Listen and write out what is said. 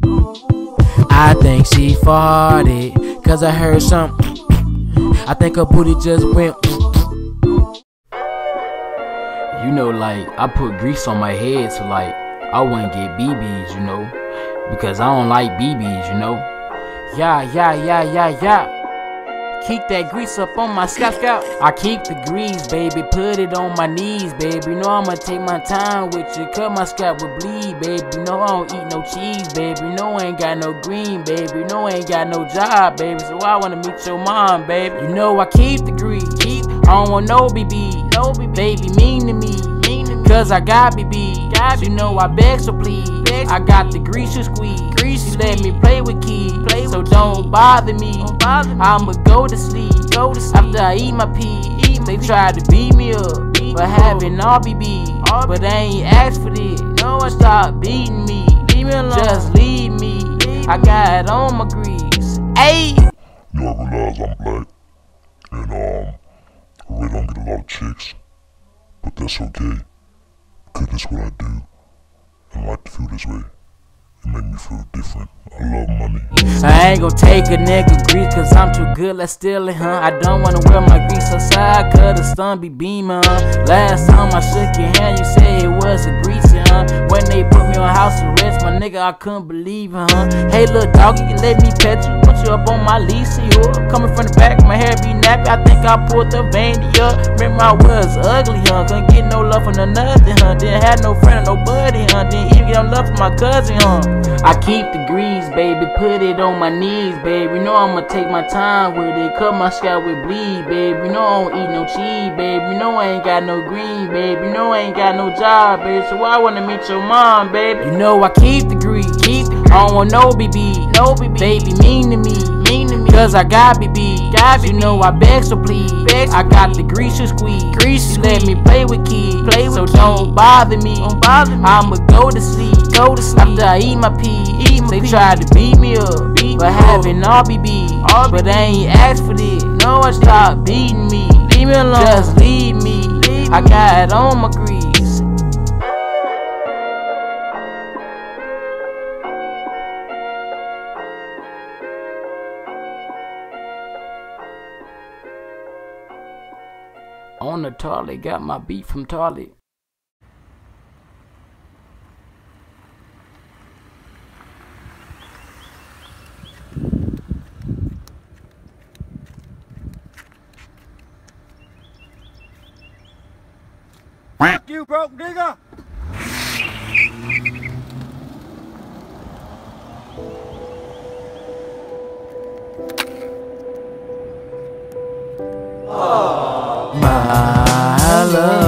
I think she farted, cause I heard something. I think her booty just went. You know, like, I put grease on my head so, like, I wouldn't get BBs, you know, because I don't like BBs, you know. Yeah. Keep that grease up on my scalp. I keep the grease, baby, put it on my knees, baby. You know I'ma take my time with you, cut my scalp will bleed, baby. You know I don't eat no cheese, baby. You know I ain't got no green, baby. You know I ain't got no job, baby. So I wanna meet your mom, baby. You know I keep the grease, I don't want no BB, baby, mean to me, cause I got BB. You know I beg, so please, I got the grease to squeeze. You let me play with keys, so don't bother me. I'ma go to sleep after I eat my pee. They tried to beat me up for having all BB, but they ain't asked for this. Stop beating me, just leave me. I got on my grease. Ayy. You I realize I'm black, and I really don't get a lot of chicks, but that's okay, cause that's what I do. I like to feel this way. It make me feel different. I love money. I ain't gon' take a nigga grease cause I'm too good, let's steal it, huh? I don't wanna wear my grease outside cause the sun be beaming, huh? Last time I shook your hand, you said it was a greasy, huh? When they put me on house arrest, my nigga, I couldn't believe it, huh? Hey, little dog, you can let me pet you, put you up on my leash, you coming from the back, my hair be nappy, I think I pulled the veiny up. Remember I was ugly, huh? Couldn't get no love from the nothing, huh? Didn't have no friend or nobody, huh? Didn't even get no love from my cousin, huh? I keep the grease, baby, put it on my knees, baby. You know I'ma take my time with it, cut my scalp with bleed, baby. You know I don't eat no cheese, baby. You know I ain't got no green, baby. You know I ain't got no job, baby. So I wanna meet your mom, baby. You know I keep the grease, I don't want no BB, baby, mean to me, cause I got BB. You know I beg, so please, I got the grease to squeeze. You let me play with keys, so don't bother me. I'ma go to sleep after I eat my pee. They tried to beat me up for having all BB, but they ain't asked for this. No, I stop beating me, leave me alone, just leave me. I got on my grease. On the toilet, got my beat from toilet. Fuck you, broke nigga! My love.